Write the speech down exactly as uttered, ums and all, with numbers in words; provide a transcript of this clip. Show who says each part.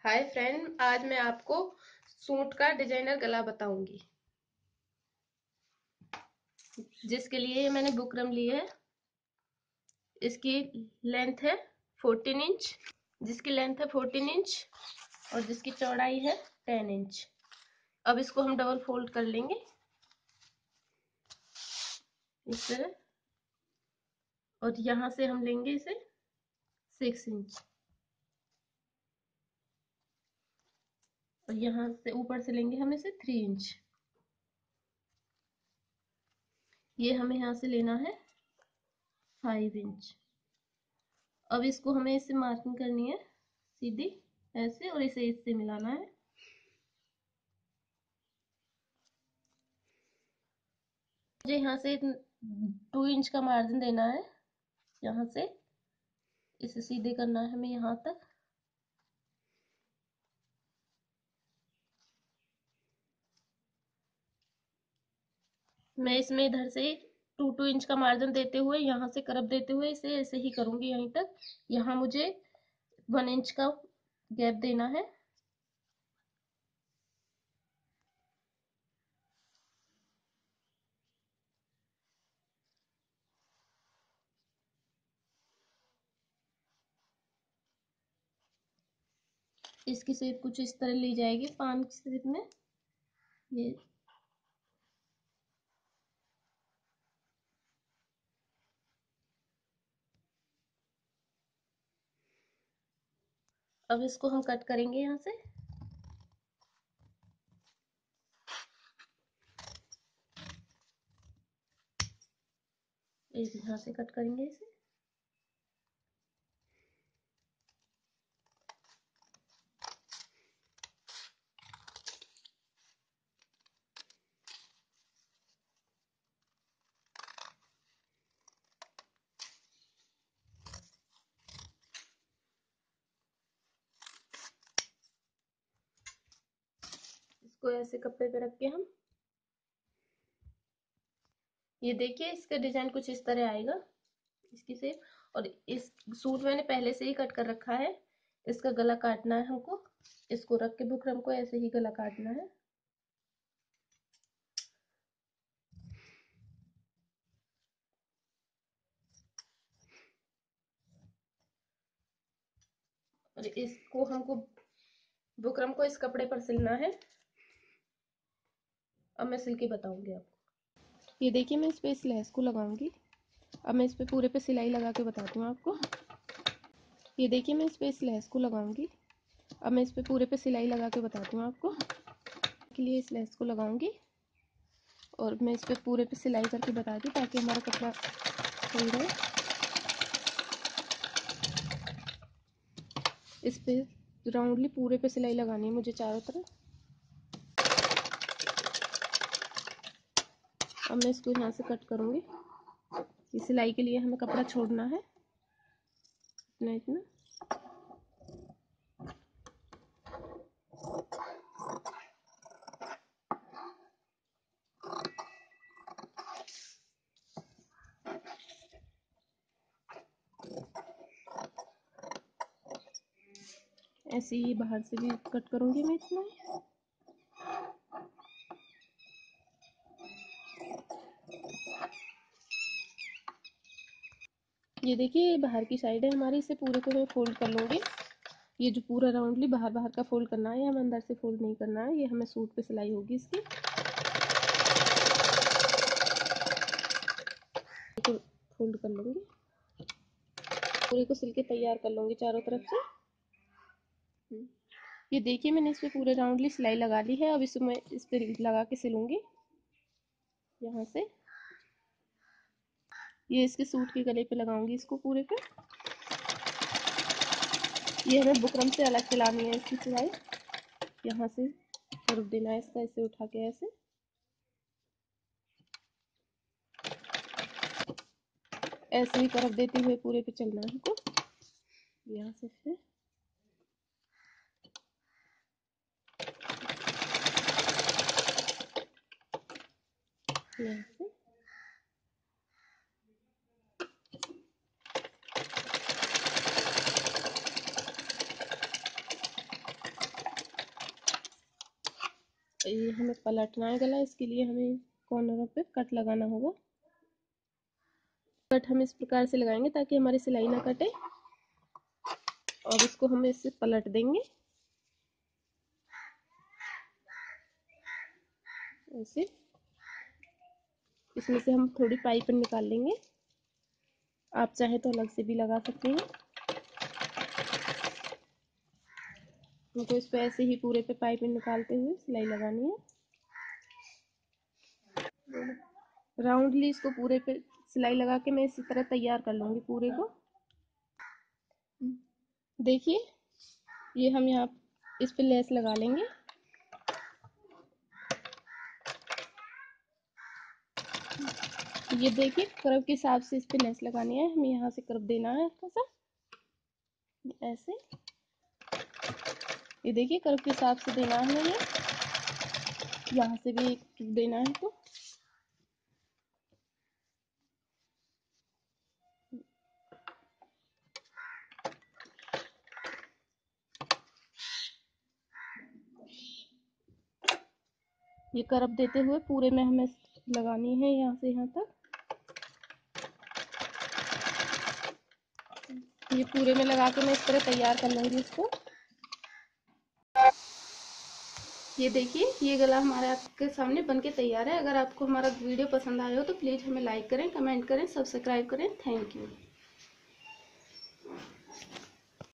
Speaker 1: Hi friend, आज मैं आपको सूट का डिजाइनर गला बताऊंगी, जिसके लिए ये मैंने बुकरम ली है। इसकी लेंथ है फोर्टीन इंच, जिसकी लेंथ है फोर्टीन इंच और जिसकी चौड़ाई है टेन इंच। अब इसको हम डबल फोल्ड कर लेंगे इस तरह, और यहाँ से हम लेंगे इसे सिक्स इंच और यहाँ से ऊपर से लेंगे हम इसे थ्री इंच। ये हमें यहाँ से लेना है फाइव इंच। अब इसको हमें इससे मार्किंग करनी है सीधी ऐसे, और इसे इससे मिलाना है। मुझे यहाँ से टू इंच का मार्जिन देना है, यहाँ से इसे सीधे करना है हमें यहाँ तक। मैं इसमें इधर से टू टू इंच का मार्जिन देते हुए, यहाँ से करब देते हुए इसे ऐसे ही करूंगी यहीं तक। यहाँ मुझे वन इंच का गैप देना है। इसकी शेप कुछ इस तरह ली जाएगी, पान की शेप में। ये अब इसको हम कट करेंगे यहाँ से। एक यहाँ से कट करेंगे इसे। इसको ऐसे कपड़े पे रख के हम, ये देखिए इसका डिजाइन कुछ इस तरह आएगा, इसकी शेप। और इस सूट मैंने पहले से ही कट कर रखा है। इसका गला काटना है हमको। इसको रख के बुकरम को ऐसे ही गला काटना है। और इसको हमको बुकरम को इस कपड़े पर सिलना है। अब मैं सिल के बताऊंगी आपको। ये देखिए मैं इस पे इस लेस को लगाऊंगी। अब मैं इस पे पूरे पे सिलाई लगा के बताती हूँ आपको। ये देखिए मैं इस पे इस लेस को लगाऊंगी। अब मैं इस पे पूरे पे सिलाई लगा के बताती हूँ आपको। के लिए इस लेस को लगाऊंगी और मैं इस पे पूरे पे सिलाई करके बताती हूँ, ताकि हमारा कपड़ा सही रहे। इस पे राउंडली पूरे पे सिलाई लगानी है मुझे चारों तरफ। अब मैं इसको यहाँ से कट करूंगी। इस सिलाई के लिए हमें कपड़ा छोड़ना है इतना इतना। ऐसे ही बाहर से भी कट करूंगी मैं इतना। ये देखिए बाहर की साइड है हमारी, इसे पूरे को मैं फोल्ड कर लूंगी। ये जो पूरा राउंडली बाहर बाहर का फोल्ड करना है, हमें अंदर से फोल्ड नहीं करना है। ये हमें सूट पे सिलाई होगी इसकी। तो फोल्ड कर लूंगी, पूरे को सिल के तैयार कर लूंगी चारों तरफ से। ये देखिए मैंने इस पे पूरे राउंडली सिलाई लगा ली है। अब इसे मैं इस पे लगा के सिलूंगी यहाँ से। ये इसके सूट के गले पे लगाऊंगी इसको पूरे पे। ये हमें बुकरम से अलग सिलानी है इसकी सिलाई। यहाँ से कर्व देना है इसका, इसे उठा के ऐसे। ऐसे ही कर्व देते हुए पूरे पे चलना है हमको। यहाँ से फिर यहाँ से ये हमें पलटना है गला, इसके लिए हमें कॉर्नरों पे कट लगाना होगा। कट हम इस प्रकार से लगाएंगे ताकि हमारी सिलाई ना कटे, और इसको हम इससे पलट देंगे ऐसे। इसमें से हम थोड़ी पाइप निकाल लेंगे, आप चाहे तो अलग से भी लगा सकते हैं। हमको इस पे ऐसे ही पूरे पे पाइप निकालते हुए सिलाई लगानी है। राउंडली इसको पूरे पे सिलाई लगा के मैं इसी तरह तैयार कर लूँगी पूरे को। देखिए ये हम यहाँ इस पे लेस लगा लेंगे। ये देखिए कर्व के हिसाब से इस पे लेस लगानी है, हमें यहाँ से कर्व देना है हल्का सा ऐसे। ये देखिए कर्व के हिसाब से देना है हमें, ये यहाँ से भी एक देना है तो। ये कर्व देते हुए पूरे में हमें लगानी है यहाँ से यहाँ तक। ये पूरे में लगा के मैं इस तरह तैयार कर लूँगी इसको। ये देखिए ये गला हमारे आपके सामने बनके तैयार है। अगर आपको हमारा वीडियो पसंद आया हो तो प्लीज़ हमें लाइक करें, कमेंट करें, सब्सक्राइब करें। Thank you.